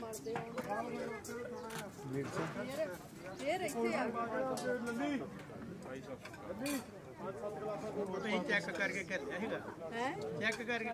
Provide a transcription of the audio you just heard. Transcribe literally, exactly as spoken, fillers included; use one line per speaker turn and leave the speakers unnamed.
ਮਰਦੇ ਫੇਰ ਇੱਥੇ ਆ ਲੱਲੀ ਲੱਲੀ
ਤੁਸੀਂ ਚੈੱਕ ਕਰਕੇ ਕਰਿਆ ਹੈਗਾ ਹੈ ਚੈੱਕ ਕਰਕੇ